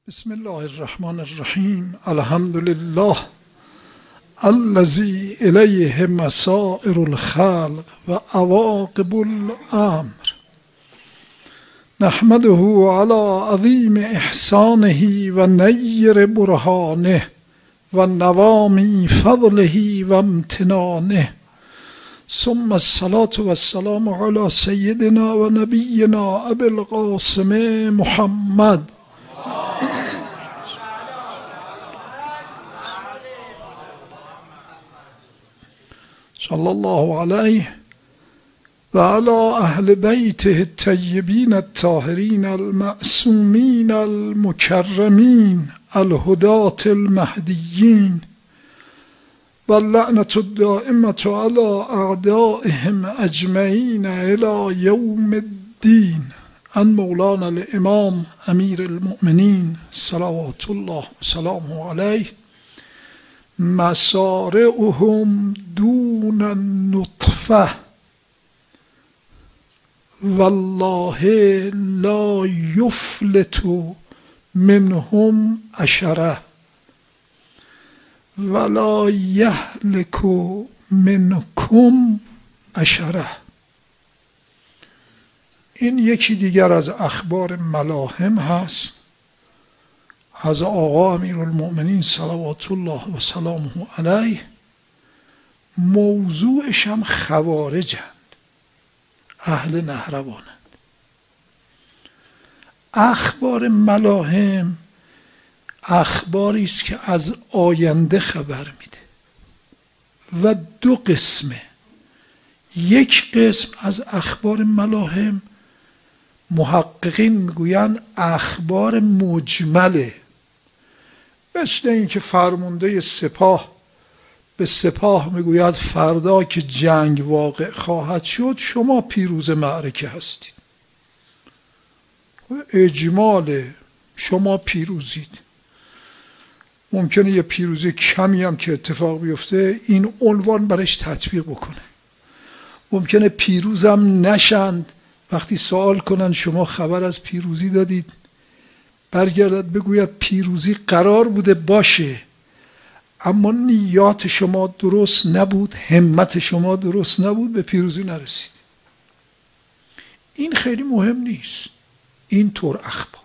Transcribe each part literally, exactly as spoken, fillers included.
بسم الله الرحمن الرحیم. الحمد لله الذی الیه مسائر الخلق و عواقب الامر، نحمده علی عظیم احسانه و نیر برهانه و نوامی فضله و امتنانه، ثم الصلاة و السلام علی سیدنا و نبینا ابی القاسم محمد صلی الله علیه و علی اهل بیته الطیبین الطاهرین المعصومین المکرمین الهداة المهدیین و اللعنة الدائمة علی اعدائهم اجمعین الی یوم الدین. ان مولانا الامام امیر المؤمنین صلوات الله و سلامه علیه: مسارعهم دون النطفه والله لا یفلت منهم عشره ولا یهلک منکم عشره. این یکی دیگر از اخبار ملاهم هست از آقا امیرالمؤمنین صلوات الله و سلامه علیه. موضوعش هم خوارجند، اهل نهروانند. اخبار ملاهم اخباری است که از آینده خبر میده و دو قسمه. یک قسم از اخبار ملاهم محققین میگویند اخبار مجمله، مثل این که فرمانده سپاه به سپاه میگوید فردا که جنگ واقع خواهد شد شما پیروز معرکه هستید، اجمال شما پیروزید. ممکنه یه پیروزی کمی هم که اتفاق بیفته این عنوان برش تطبیق بکنه، ممکنه پیروزم نشند. وقتی سوال کنن شما خبر از پیروزی دادید، برگردد بگوید پیروزی قرار بوده باشه اما نیات شما درست نبود، همت شما درست نبود، به پیروزی نرسید. این خیلی مهم نیست، اینطور اخبار.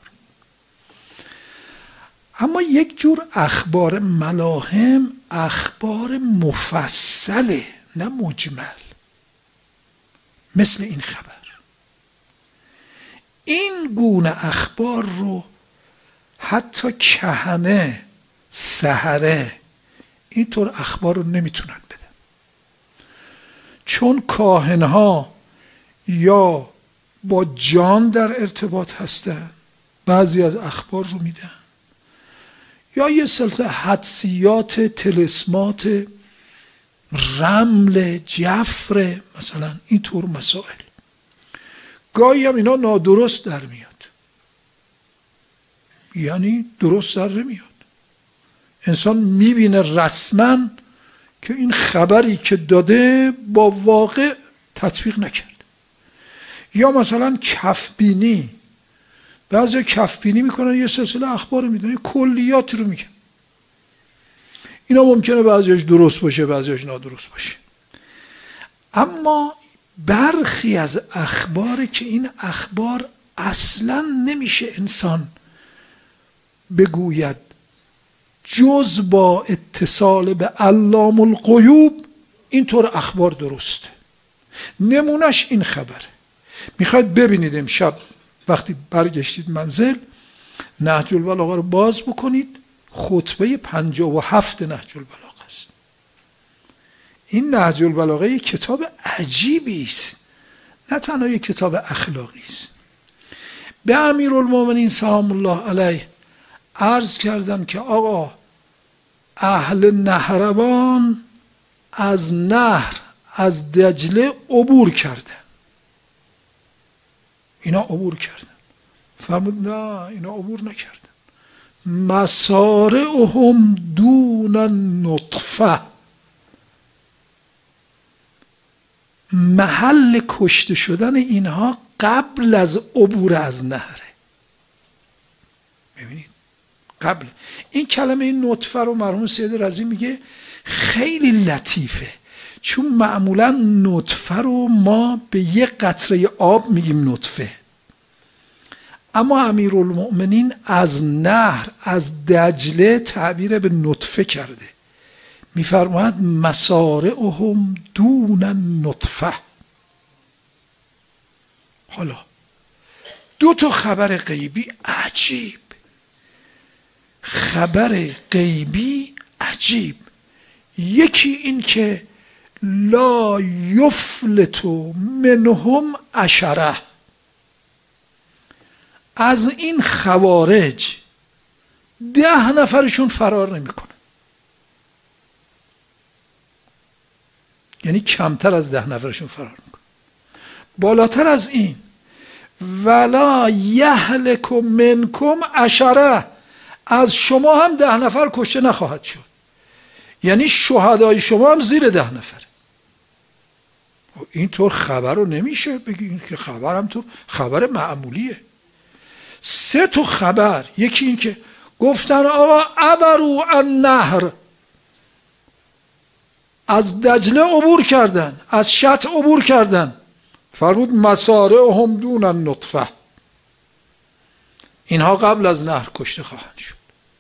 اما یک جور اخبار ملاهم اخبار مفصله، نه مجمل، مثل این خبر. این گونه اخبار رو حتی کهنه، سحره اینطور اخبار رو نمیتونن بدن، چون کاهنها یا با جان در ارتباط هستن بعضی از اخبار رو میدن، یا یه سلسله حدسیات، طلسمات، رمل، جفر، مثلا اینطور مسائل. گاهی هم اینا نادرست در میاد، یعنی درست در نمیاد. انسان میبینه رسما که این خبری که داده با واقع تطبیق نکرد. یا مثلا کفبینی، بعضی کفبینی میکنن یه سلسله اخبار میدن، کلیات رو میگن. اینا ممکنه بعضیش درست باشه بعضیش نادرست باشه، اما برخی از اخبار که این اخبار اصلا نمیشه انسان بگوید جز با اتصال به علام الغیوب اینطور اخبار درسته. نمونش این خبره. میخواید ببینید امشب وقتی برگشتید منزل نهج البلاغه رو باز بکنید، خطبه پنجاه و هفت نهج البلاغه است. این نهج البلاغه یک کتاب عجیبی است، نه تنها یک کتاب اخلاقی است. به امیرالمؤمنین سلام الله علیه عرض کردن که آقا اهل نهروان از نهر از دجله عبور کردن. اینا عبور کردن. فرمود نه اینا عبور نکردن. مسارعهم دون النطفه، محل کشته شدن اینها قبل از عبور از نهره. ببینید قبل. این کلمه این نطفه رو مرحوم سید رضی میگه خیلی لطیفه، چون معمولا نطفه رو ما به یک قطره آب میگیم نطفه، اما امیرالمؤمنین از نهر، از دجله تعبیر به نطفه کرده، میفرماید مسارعهم دون نطفه. حالا دو تا خبر غیبی عجیب، خبر غیبی عجیب، یکی این که لا یفلت منهم عشره، از این خوارج ده نفرشون فرار نمیکنه، یعنی کمتر از ده نفرشون فرار میکنه. بالاتر از این ولا یهلک منکم عشره، از شما هم ده نفر کشته نخواهد شد، یعنی شهدای شما هم زیر ده نفر. اینطور خبر رو نمیشه بگی که خبر هم تو خبر معمولیه. سه تا خبر، یکی این که گفتن آقا عبروا النهر، از دجله عبور کردن، از شط عبور کردن، فرمود مسارعهم دون النطفه، اینها قبل از نهر کشته خواهند شد.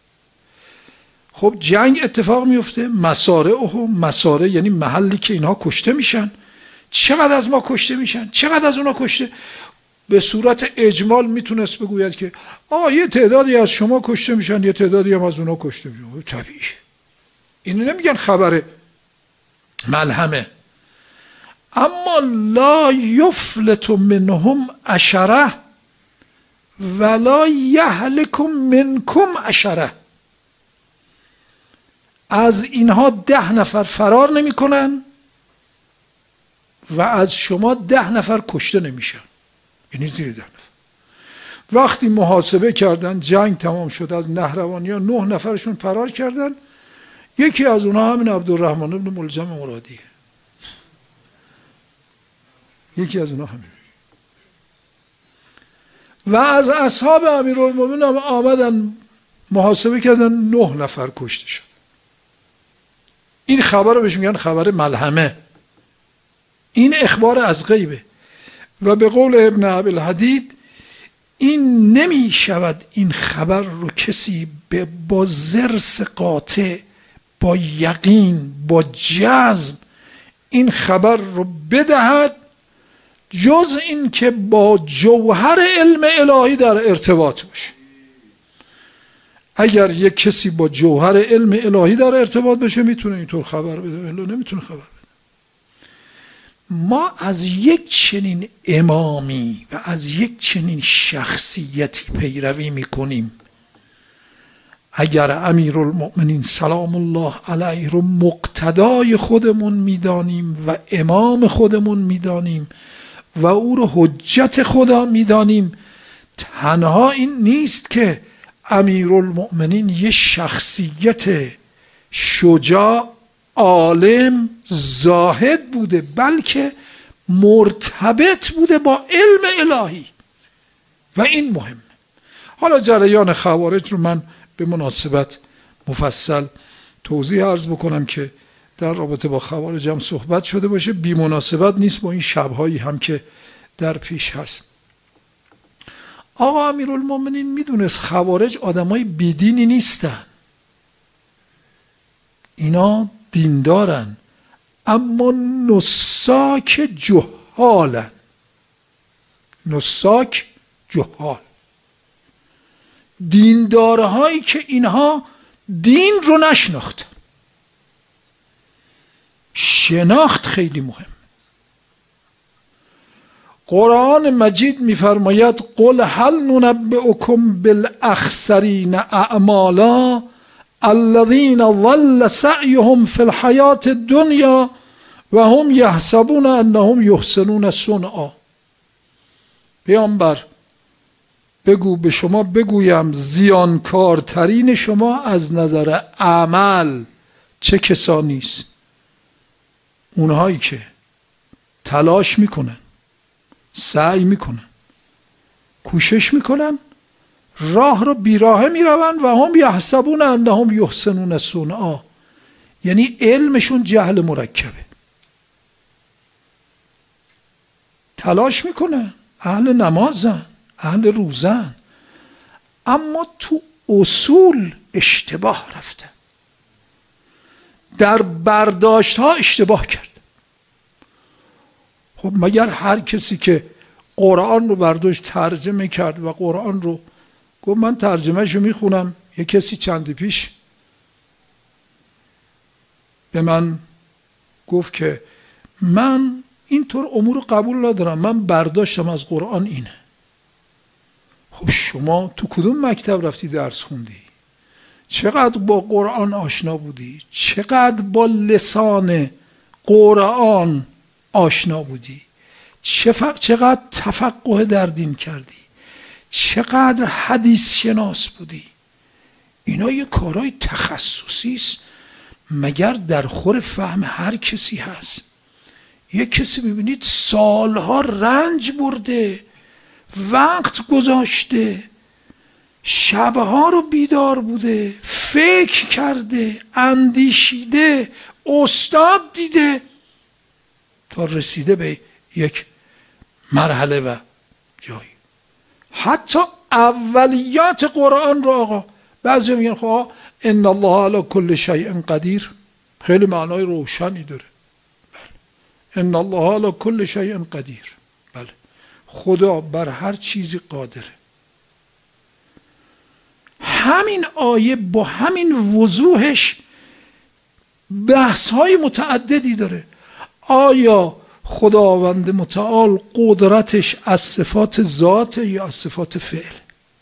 خب جنگ اتفاق میفته، مسارعهم، مسارع یعنی محلی که اینها کشته میشن، چقدر از ما کشته میشن، چقدر از اونا کشته. به صورت اجمال میتونست بگوید که آه یه تعدادی از شما کشته میشن، یه تعدادی هم از اونا کشته میشن، طبیعی. اینو نمیگن خبر ملهمه. اما لا یفلت منهم عشره ولا یهلک منکم عشره، از اینها ده نفر فرار نمی کنن و از شما ده نفر کشته نمیشن، یعنی زیر ده نفر. وقتی محاسبه کردن، جنگ تمام شد، از نهروانیان نه نفرشون فرار کردن، یکی از اونها همین عبدالرحمن ابن ملجم مرادیه، یکی از اونها همین. و از اصحاب امیرالمومنین هم آمدن محاسبه کردن، نه نفر کشته شد. این خبر رو بهش میگن خبر ملهمه، این اخبار از غیبه. و به قول ابن ابی‌الحدید این نمی شود این خبر رو کسی با ضرس قاطع، با یقین، با جزم این خبر رو بدهد جز این که با جوهر علم الهی در ارتباط باشه. اگر یک کسی با جوهر علم الهی در ارتباط بشه میتونه اینطور خبر بده، الا نمیتونه خبر بده. ما از یک چنین امامی و از یک چنین شخصیتی پیروی میکنیم. اگر امیرالمؤمنین سلام الله علیه رو مقتدای خودمون میدانیم و امام خودمون میدانیم و او رو حجت خدا میدانیم، تنها این نیست که امیرالمؤمنین یه شخصیت شجاع، عالم، زاهد بوده، بلکه مرتبط بوده با علم الهی و این مهمه. حالا جریان خوارج رو من به مناسبت مفصل توضیح عرض بکنم که در رابطه با خوارج هم صحبت شده باشه، بی مناسبت نیست با این شبهایی هم که در پیش هست. آقا امیرالمومنین میدونست خوارج آدمای بیدینی نیستن، اینا دیندارن اما نساک جهالن، نساک جهال، دیندارهایی که اینها دین رو نشناختن. شناخت خیلی مهم. قرآن مجید میفرماید قل هل ننبئکم بالاخسرین اعمالا الذین ضل سعیهم فی الحیاة الدنیا و هم یحسبون انهم یحسنون صنعا. پیامبر بگو، به شما بگویم زیانکارترین شما از نظر عمل چه کسانی است؟ اونهایی که تلاش میکنن، سعی میکنن، کوشش میکنن راه رو بیراهه میروند و هم یحسبون انهم یحسنون صنعا، یعنی علمشون جهل مرکبه. تلاش میکنن، اهل نمازن، اهل روزن، اما تو اصول اشتباه رفتن، در برداشت ها اشتباه کرد. خب مگر هر کسی که قرآن رو برداشت ترجمه کرد و قرآن رو گفت من ترجمهشو میخونم، یه کسی چندی پیش به من گفت که من اینطور امور قبول ندارم، من برداشتم از قرآن اینه. خب شما تو کدوم مکتب رفتی درس خوندی؟ چقدر با قرآن آشنا بودی؟ چقدر با لسان قرآن آشنا بودی؟ چقدر تفقه در دین کردی؟ چقدر حدیث شناس بودی؟ اینا یه کارهای تخصصی است، مگر در خور فهم هر کسی هست؟ یک کسی ببینید سالها رنج برده، وقت گذاشته، شبها رو بیدار بوده، فکر کرده، اندیشیده، استاد دیده تا رسیده به یک مرحله و جایی. حتی اولیات قرآن رو آقا بعضی میگن خب ان الله علی کل شیء قدیر، خیلی معنای روشنی داره. بله. ان الله علی کل شیء قدیر، بله، خدا بر هر چیزی قادره. همین آیه با همین وضوحش بحث های متعددی داره. آیا خداوند متعال قدرتش از صفات ذات یا از صفات فعل؟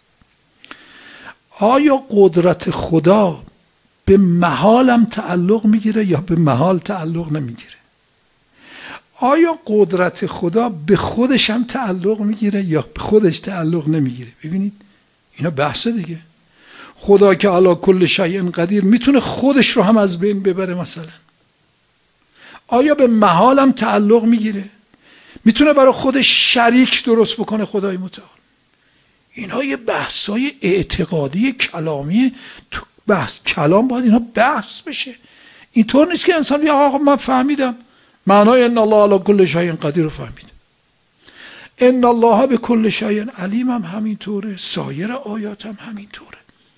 آیا قدرت خدا به محالم تعلق میگیره یا به محال تعلق نمیگیره؟ آیا قدرت خدا به خودش هم تعلق میگیره یا به خودش تعلق نمیگیره؟ ببینید اینا بحثه دیگه. خدا که علی کل شیء قدیر میتونه خودش رو هم از بین ببره مثلا. آیا به محالم تعلق میگیره؟ میتونه برای خودش شریک درست بکنه خدای متعال؟ اینا یه بحثای اعتقادی کلامی، تو بحث کلام باید اینا بحث بشه. اینطور نیست که انسان بگه آقا من فهمیدم معنای ان الله علی کل شیء قدیر رو فهمیدم، ان الله به کل شیء علیم هم همینطوره، سایر آیات هم همینطوره.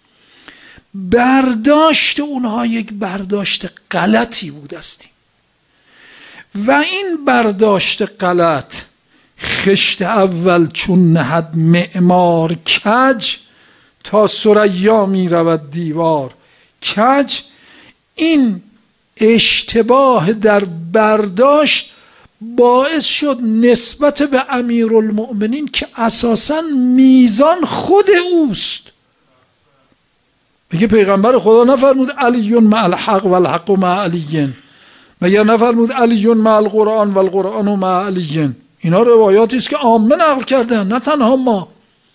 برداشت اونها یک برداشت غلطی بود استی و این برداشت غلط خشت اول چون نهد معمار کج، تا ثریا می رود دیوار کج. این اشتباه در برداشت باعث شد نسبت به امیرالمؤمنین که اساساً میزان خود اوست. میگه پیغمبر خدا نفرمود علی مع الحق و الحق مع علی، مگر نفرمود علی مع القرآن و القرآن مع علی؟ اینا روایاتی است که عامه نقل کردن، نه تنها ما.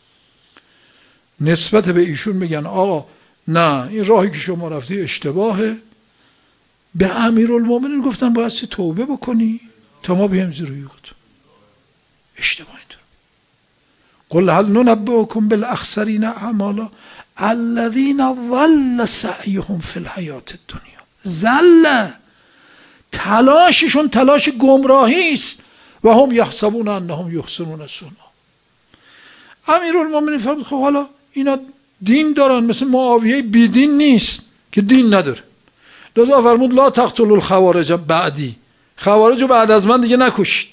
نسبت به ایشون میگن آقا نه این راهی که شما رفتی اشتباهه. به امیرالمومنین گفتن باید توبه بکنی تا ما بیم زیر خود. اشتباه اینطور. قل هل ننبئکم بالاخسرین اعمالا الذین ضل سعیهم فی الحیاة الدنیا. ضل، تلاششون تلاش گمراهی است، و هم یحسبون انهم یحسنون صنعا. امیرالمومنین فرمود خب حالا اینا دین دارن، مثل معاویه بی دین نیست که دین نداره. لذا فرمود لا تقتلوا الخوارج بعدی، خوارج رو بعد از من دیگه نکشید.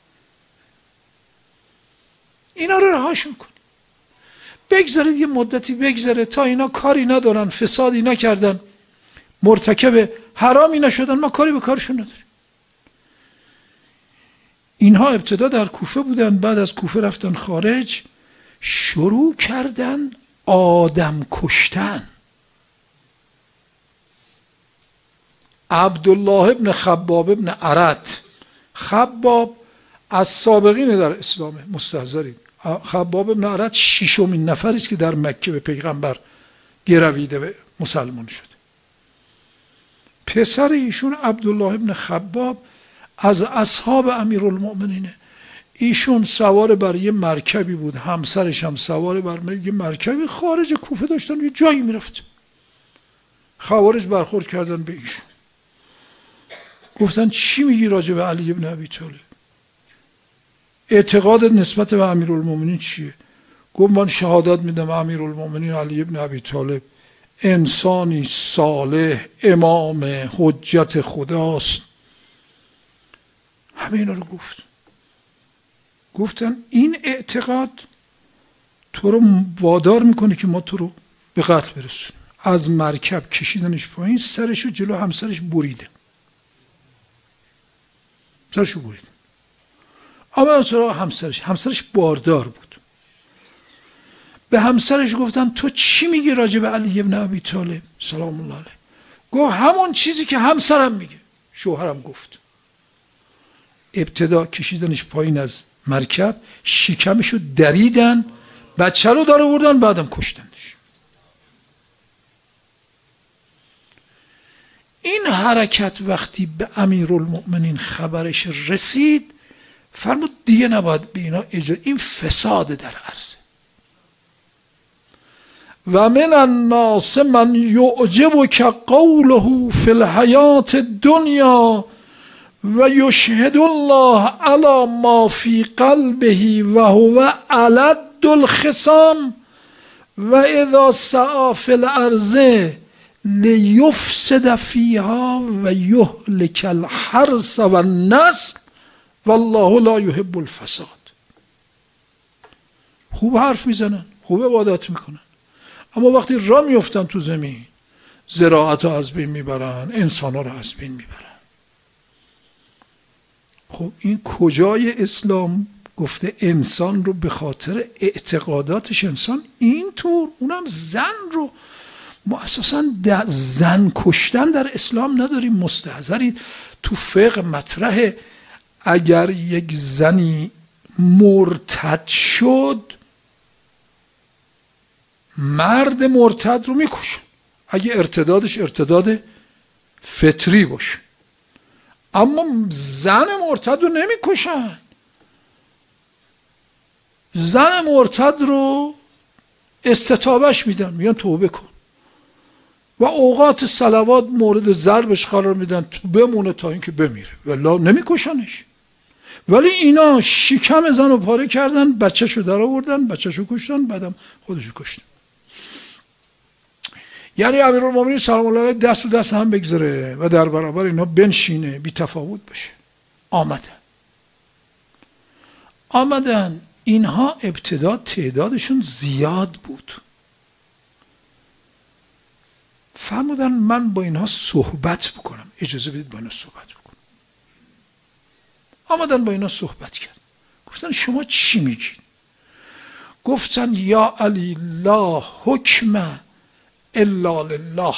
اینا رو رهاشون کن، بگذارید یه مدتی بگذره تا اینا کاری ندارن، فسادی نکردن، مرتکب حرامی نشدن، ما کاری به کارشون نداریم. اینها ابتدا در کوفه بودن، بعد از کوفه رفتن خارج، شروع کردن آدم کشتن. عبدالله ابن خباب ابن عرط، خباب از سابقین در اسلام مستحضرین، خباب ابن عرط ششمین نفری است که در مکه به پیغمبر گرویده و مسلمان شده. پسر ایشون عبدالله ابن خباب از اصحاب امیرالمؤمنینه. ایشون سوار بر یه مرکبی بود، همسرش هم سوار بر یه مرکبی خارج کوفه داشتن یه جایی میرفت. خوارج برخورد کردن به ایشون، گفتن چی میگی راجع به علی ابن ابی طالب؟ اعتقادت نسبت به امیرالمومنین چیه؟ گفت من شهادت میدم امیرالمومنین علی ابن ابی طالب انسانی صالح، امام، حجت خداست. همه اینا رو گفت. گفتن این اعتقاد تو رو وادار میکنه که ما تو رو به قتل برسونیم. از مرکب کشیدنش پایین، سرش رو جلو همسرش بریده، سرش رو بریده. اما سراغ همسرش، همسرش باردار بود. به همسرش گفتن تو چی میگی راجع به علی ابن ابی طالب سلام الله علیه؟ گفت همون چیزی که همسرم میگه، شوهرم گفت. ابتدا کشیدنش پایین از مرکب، شکمش رو دریدن، بچه رو داره بردن، بعدم کشتنش. این حرکت وقتی به امیرالمؤمنین خبرش رسید، فرمود دیگه نباید به اینا اجازه، این فساد در عرضه. و من الناس من یعجبک قوله فی الحیات الدنیا و یشهد الله علی ما فی قلبه و هو الد الخصام و اذا سعی فی الارض لیفسد فیها و یهلک الحرث و النسل والله لا یحب الفساد. خوب حرف میزنن، خوب عبادت میکنن، اما وقتی راه میفتن تو زمین، زراعت رو از بین میبرن، انسان ها رو از بین میبرن. خب این کجای اسلام گفته انسان رو به خاطر اعتقاداتش انسان اینطور، اونم زن رو، ما اساسا زن کشتن در اسلام نداریم، مستحضری تو فقه مطرح. اگر یک زنی مرتد شد، مرد مرتد رو میکشن اگه ارتدادش ارتداد فطری باشه، اما زن مرتد رو نمیکشن. زن مرتد رو استتابش میدن، میگن توبه کن و اوقات صلوات مورد ضربش قرار میدن تو بمونه تا اینکه بمیره، والله نمیکشنش. ولی اینا شکم زن رو پاره کردن، بچه‌شو در آوردن، بچه‌شو کشتن، بعدم خودشو کشتن. یعنی امیرالمومنین سلام الله علیه دست و دست هم بگذاره و در برابر اینا بنشینه، بی تفاوت باشه. آمدن آمدن اینها ابتدا تعدادشون زیاد بود. فرمودن من با اینها صحبت بکنم، اجازه بدید با اینا صحبت بکنم. آمدن با اینا صحبت کرد. گفتن شما چی میگید؟ گفتن یا علی لا حکم الا لله،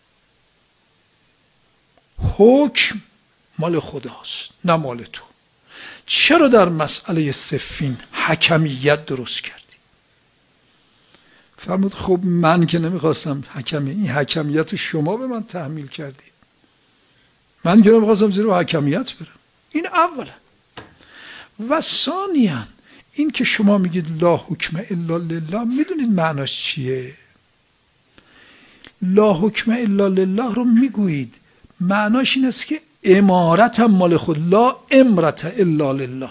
حکم مال خداست نه مال تو. چرا در مسئله صفین حکمیت درست کردی؟ فرمود خب من که نمیخواستم حکمی، این حکمیت شما به من تحمیل کردی، من که نمیخواستم زیر حکمیت برم. این اولا. و ثانیاً این که شما میگید لا حکم الا لله، میدونید معناش چیه؟ لا حکم الا لله رو میگویید معناش این است که امارت هم مال خود، لا امرت الا لله.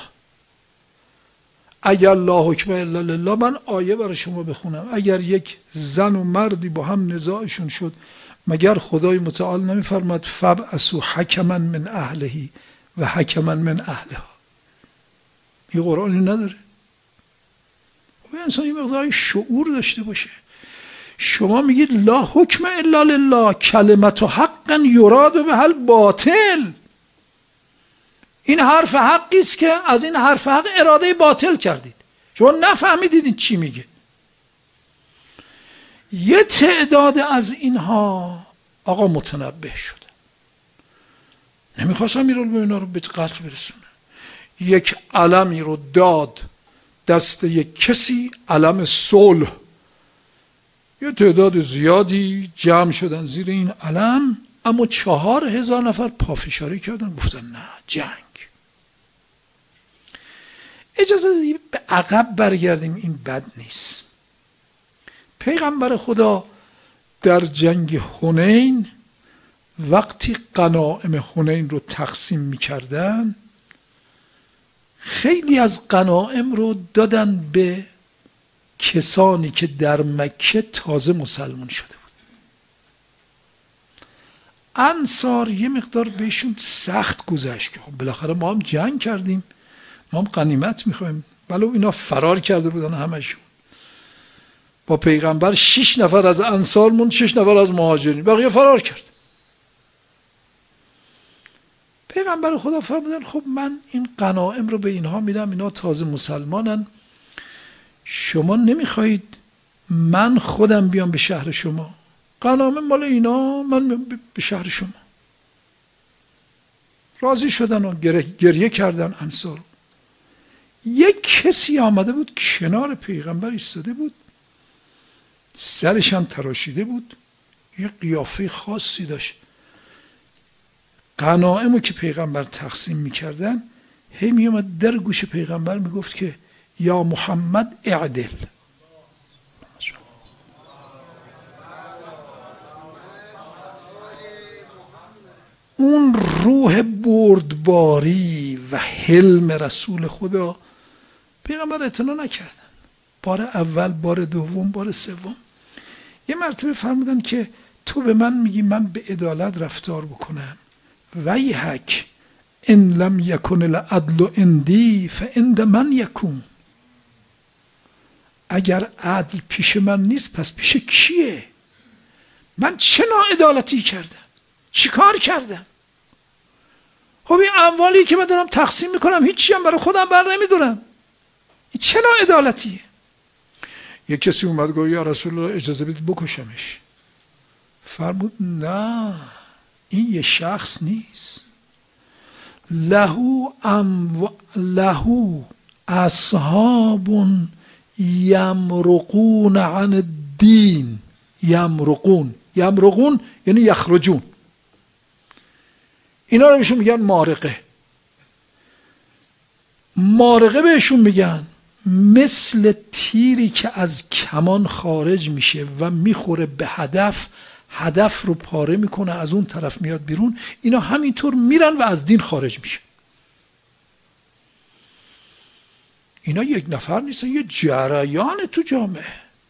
اگر لا حکم الا لله، من آیه برای شما بخونم، اگر یک زن و مردی با هم نزاعشون شد، مگر خدای متعال نمیفرماد فبعثوا حکما من اهله و حکما من اهلها؟ یه قرآنی نداره؟ و انسان یه مقدار شعور داشته باشه. شما میگید لا حکم الا لله، کلمت حقا یراد به حل باطل. این حرف حقی است که از این حرف حق اراده باطل کردید، شما نفهمیدید این چی میگه. یه تعداد از اینها آقا متنبه شده، نمیخواست امیرالمومنین رو به قتل برسونه. یک علمی رو داد دست یک کسی، علم صلح. یه تعداد زیادی جمع شدن زیر این علم، اما چهار هزار نفر پافشاری کردن، گفتن نه جنگ. اجازه بدید به عقب برگردیم، این بد نیست. پیغمبر خدا در جنگ حنین وقتی غنایم حنین رو تقسیم می‌کردن، خیلی از غنایم رو دادن به کسانی که در مکه تازه مسلمان شده بود. انصار یه مقدار بهشون سخت گذشت که خب بالاخره ما هم جنگ کردیم، ما هم غنیمت میخوایم، ولو اینا فرار کرده بودن همشون. با پیغمبر شش نفر از انصار موند، شش نفر از مهاجرین، بقیه فرار کرد. پیغمبر خدا فرمودن خب من این غنایم رو به اینها میدم، اینا تازه مسلمانن، شما نمیخواهید من خودم بیام به شهر شما؟ غنایم مال اینا، من به شهر شما. راضی شدن و گریه کردن انصار. یک کسی آمده بود کنار پیغمبر ایستاده بود، سرش هم تراشیده بود، یه قیافه خاصی داشت. غنایمو که پیغمبر تقسیم میکردن هی میومد در گوش پیغمبر میگفت که یا محمد اعدل. اون روح بردباری و حلم رسول خدا پیغمبر اعتنا نکردن. بار اول، بار دوم، بار سوم. یه مرتبه فرمودن که تو به من میگی من به عدالت رفتار بکنم، ویحک ان لم یکن العدل عندی فعند من یکون. اگر عدل پیش من نیست پس پیش کیه؟ من چه ناعدالتی کردم؟ چی کار کردم؟ خب این اموالی که من دارم تقسیم میکنم هیچی هم برای خودم بر نمیدارم، این چه ناعدالتیه؟ یک کسی اومد گفت یا رسول الله اجازه بدید بکشمش. فرمود نه، این یه شخص نیست. لهو ام لهو اصحاب یمرقون عن الدین. یمرقون یمرقون یعنی یخرجون. اینا رو بهشون میگن مارقه. مارقه بهشون میگن مثل تیری که از کمان خارج میشه و میخوره به هدف، هدف رو پاره میکنه، از اون طرف میاد بیرون. اینا همینطور میرن و از دین خارج میشه. اینا یک نفر نیستن، یه جریان تو جامعه.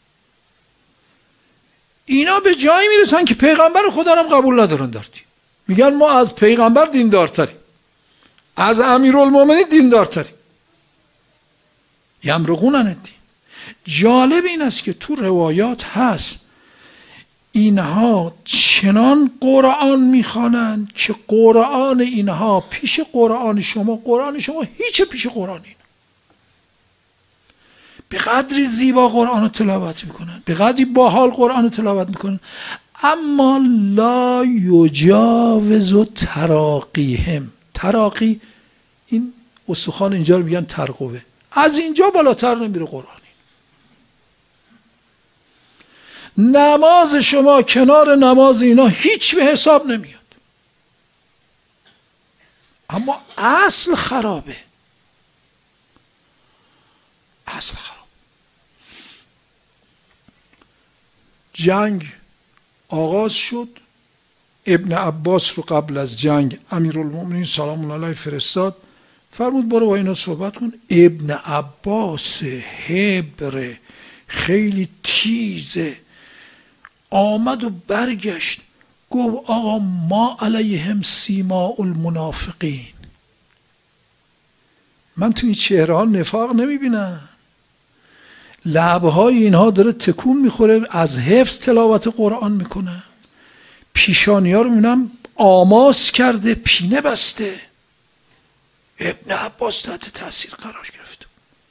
اینا به جایی میرسن که پیغمبر خدا هم قبول ندارن در دین. میگن ما از پیغمبر دیندارتریم، از امیرالمومنین دیندارتریم. یمرقون عن الدین. جالب این است که تو روایات هست اینها چنان قرآن میخوانند که قرآن اینها پیش قرآن شما، قرآن شما هیچ پیش قرآن اینا. به قدری زیبا قرآن رو تلاوت میکنن، به قدری باحال قرآن رو تلاوت میکنن، اما لا یجاوز تراقیهم. تراقی این استخوان اینجا رو میگن ترقوه، از اینجا بالاتر نمیره قرآن. نماز شما کنار نماز اینا هیچ به حساب نمیاد، اما اصل خرابه. اصل خراب. جنگ آغاز شد. ابن عباس رو قبل از جنگ امیرالمومنین سلام الله علیه فرستاد، فرمود برو با اینا صحبت کن. ابن عباس هبره خیلی تیزه آمد و برگشت گفت آقا ما علیهم سیماء المنافقین. من تو این چهره ها نفاق نمیبینم، لبهای اینها داره تکون میخوره، از حفظ تلاوت قرآن میکنه، پیشانی ها رو میبینم آماس کرده، پینه بسته. ابن عباس تحت تاثیر قرار گرفت.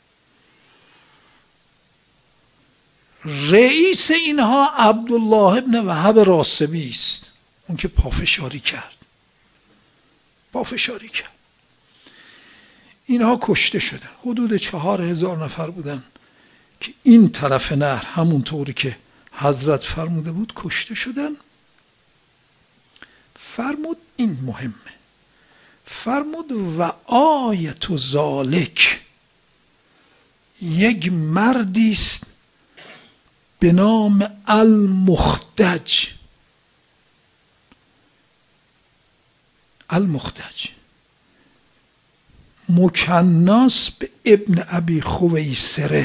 رئیس اینها عبدالله ابن وهب راسبی است، اون که پافشاری کرد پافشاری کرد اینها کشته شدن. حدود چهار هزار نفر بودن که این طرف نهر همونطوری که حضرت فرموده بود کشته شدن. فرمود این مهمه، فرمود و آیت ذالک یک مردی است به نام المخدج. المخدج مکناس به ابن ابی خویسره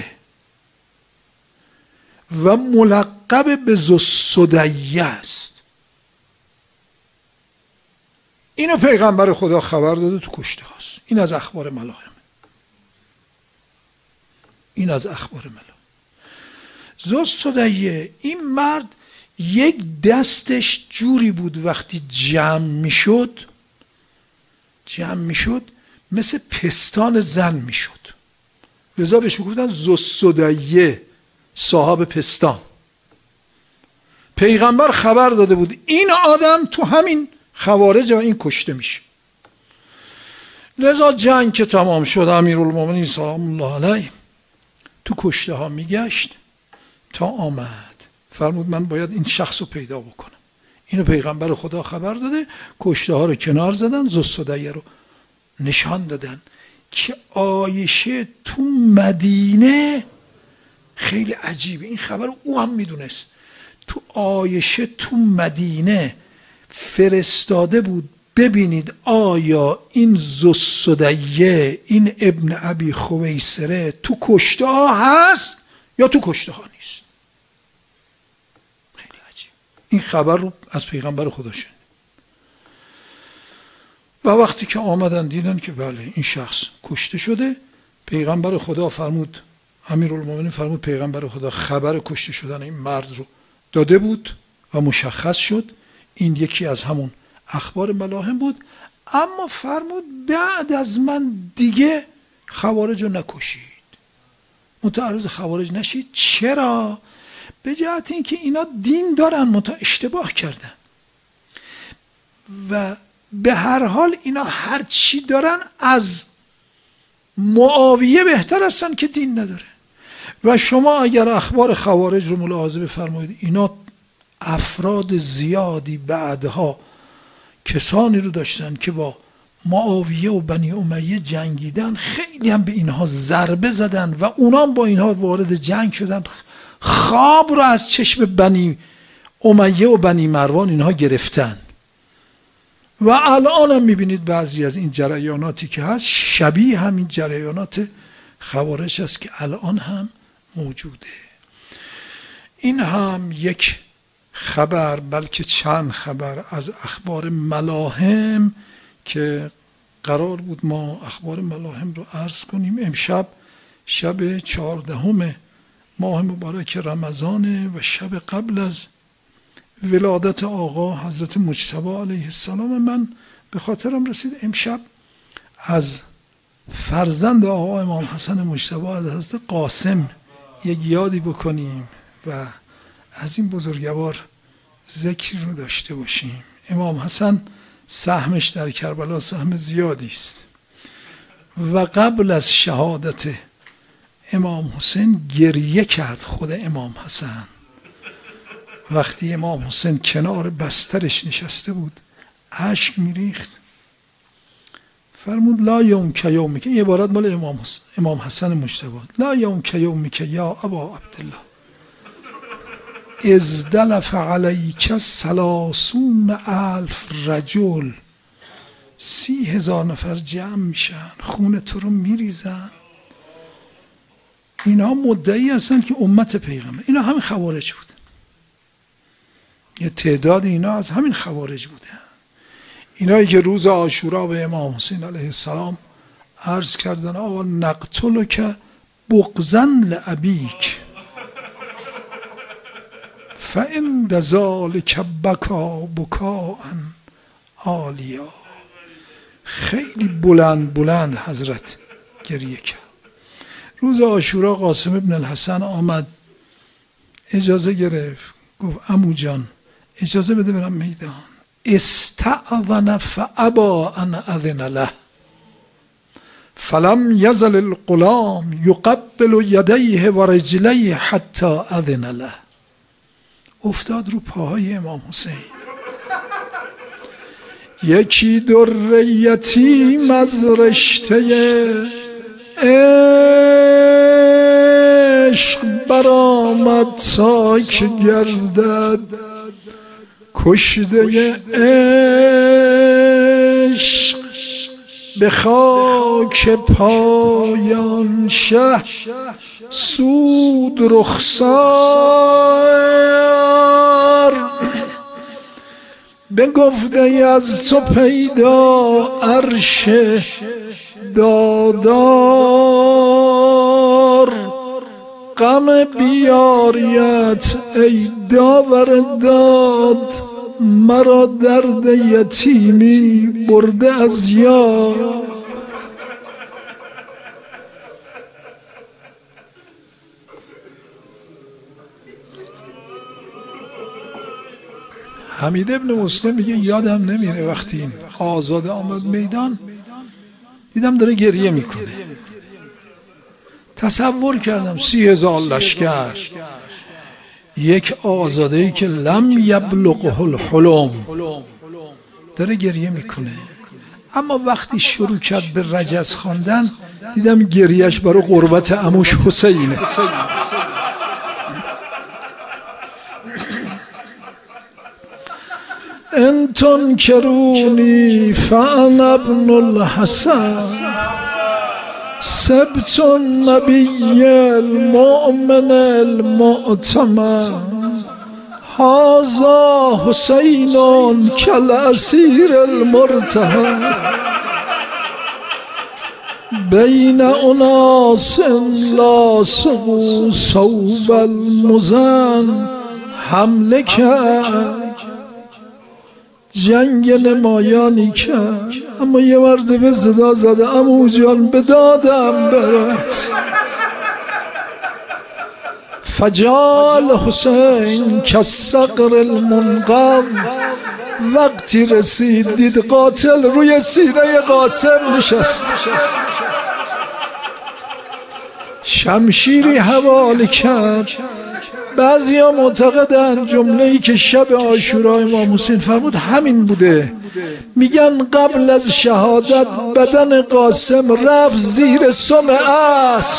و ملقب به ذوالسدیه است. اینو پیغمبر خدا خبر داده تو کشته هاست. این از اخبار ملاحمه. این از اخبار ملاحمه. ذوالسدیه این مرد یک دستش جوری بود وقتی جمع میشد جمع میشد مثل پستان زن میشد، لذا بهش میگفتن ذوالسدیه، صاحب پستان. پیغمبر خبر داده بود این آدم تو همین خوارج و این کشته میشه. لذا جنگ که تمام شد امیرالمومنین سلام الله علیه تو کشته ها میگشت تا آمد فرمود من باید این شخص رو پیدا بکنم. اینو پیغمبر خدا خبر داده، کشته ها رو کنار زدن، ذوالسدیه رو نشان دادن که عایشه تو مدینه، خیلی عجیبه این خبر او هم میدونست، تو عایشه تو مدینه فرستاده بود ببینید آیا این ذوالسدیه، این ابن ابی خویسره تو کشته ها هست یا تو کشته ها نیست. خیلی عجیب. این خبر رو از پیغمبر خدا شنید و وقتی که آمدن دیدن که بله این شخص کشته شده، پیغمبر خدا فرمود، امیرالمومنین فرمود پیغمبر خدا خبر کشته شدن این مرد رو داده بود و مشخص شد این یکی از همون اخبار ملاحم بود. اما فرمود بعد از من دیگه خوارج رو نکشید، متعرض خوارج نشید. چرا؟ به جهت اینکه اینا دین دارن متا اشتباه کردن و به هر حال اینا هر چی دارن از معاویه بهتر هستن که دین نداره. و شما اگر اخبار خوارج رو ملاحظه بفرمایید اینا افراد زیادی بعدها کسانی رو داشتن که با معاویه و بنی امیه جنگیدن، خیلی هم به اینها ضربه زدن و اونا با اینها وارد جنگ شدن، خواب رو از چشم بنی امیه و بنی مروان اینها گرفتن. و الان هم میبینید بعضی از این جریاناتی که هست شبیه همین جریانات خوارج است که الان هم موجوده. این هم یک خبر، بلکه چند خبر از اخبار ملاحم که قرار بود ما اخبار ملاحم رو عرض کنیم. امشب شب چهاردهم ماه مبارک رمضان و شب قبل از ولادت آقا حضرت مجتبی علیه السلام. من به خاطرم رسید امشب از فرزند آقا امام حسن مجتبی از حضرت قاسم یک یادی بکنیم و از این بزرگوار ذکر رو داشته باشیم. امام حسن سهمش در کربلا سهم زیادی است و قبل از شهادت امام حسین گریه کرد خود امام حسن. وقتی امام حسین کنار بسترش نشسته بود اشک میریخت، فرمود لا یوم که یومی که، این عبارت مال امام حسن, امام حسن مجتبی، لا یوم که یومی که یا ابا عبدالله ازدلف علیک سلاسون الف رجل، سی هزار نفر جمع میشن خون تو رو میریزن. اینا مدعی هستن که امت پیغمبر، اینا همین خوارج بود، یه تعداد اینا از همین خوارج بودن. اینایی که روز عاشورا به امام حسین علیه السلام عرض کردن آقا نقتلک بغضا لابیک فعند ذلک بکا بکاء عالیا. خیلی بلند بلند حضرت گریه کرد. روز عاشورا قاسم ابن الحسن آمد اجازه گرفت، گفت عمو جان اجازه بده برم میدان. استأذن فابا ان اذن له فلم یزل الغلام یقبل یدیه و رجلیه حتی اذن له. افتاد رو پاهای امام حسین. یکی در یتیم از رشته عشق برآمد تا که گردد کشته عشق به خاک پایان شه سود رخسار بگفته از تو پیدا عرش دادار غم بیاریت ای داور داد مرا درد یتیمی برده از یار حمید ابن مسلم میگه یادم نمیره وقتی این آزاده آمد میدان دیدم داره گریه میکنه. تصور کردم سی هزار لشکر یک آزاده ای که لم یبلغه الحلم داره گریه میکنه. اما وقتی شروع کرد به رجز خواندن دیدم گریهش برای قربت عموش حسینه. ان تنکرونی فانا ابن الحسن سبت النبی المؤمن المؤتمن هذا حسین کالاسیر المرتهن بین اناس لا سقوا صوب المزن حمله کرد جنگ نمایانی کرد اما یه مرتبه صدا زده عمو جان به دادم برس فجال حسین کالصقر المنقم وقتی رسید دید قاتل روی سینه قاسم نشست شمشیری حواله کرد. بعضی ها معتقدن جمله‌ای که شب عاشورا امام حسین فرمود همین بوده. میگن قبل از شهادت بدن قاسم رفت زیر سم اسب.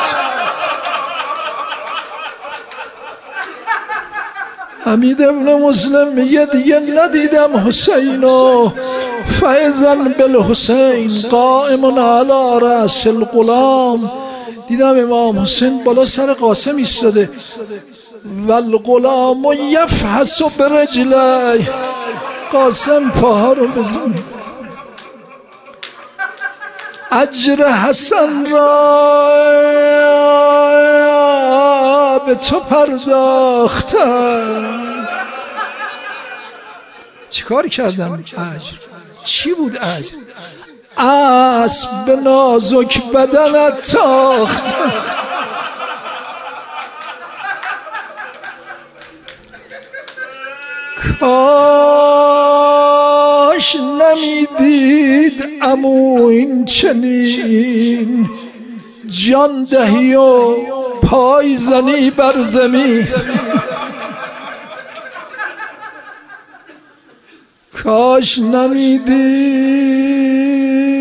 حمید ابن مسلم میگه دیگه ندیدم حسینو فاذا بالحسین قائم علی رأس الغلام دیدم امام حسین بالا سر قاسم ایستاده والغلام یفحص برجلی قاسم پاها رو بزنه اجر حسن را به تو پرداختم. چیکار کردم؟ اجر چی بود؟ اجر اسب به نازک بدنت تاختم. کاش نمیدید عمو این چنین جان دهی و پای زنی بر زمین. کاش نمیدید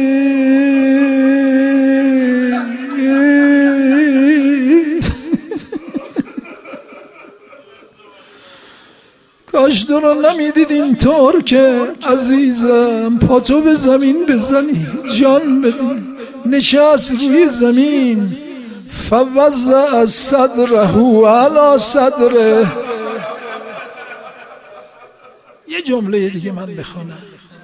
کاش تو رو نمیدید اینطور که عزیزم پاتو به زمین بزنی جان بدی. نشست روی زمین فوضع صدره علی صدره. یه جمله دیگه من بخونم.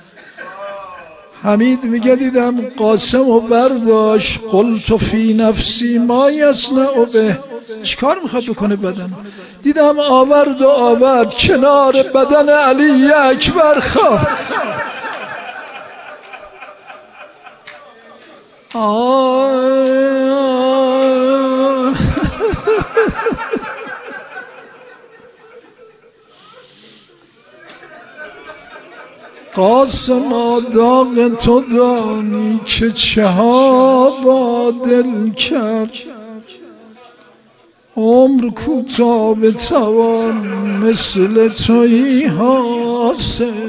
حمید میگه دیدم قاسم و برداشت قلت فی نفسی ما یصنع به چیکار میخواد بکنه بدن. دیدم آورد و آورد کنار بدن علی اکبر خواب. قاسم داغ تو دانی که چه ها با دل کرد عمر کوتاه بتوان مثل تویی حاصل.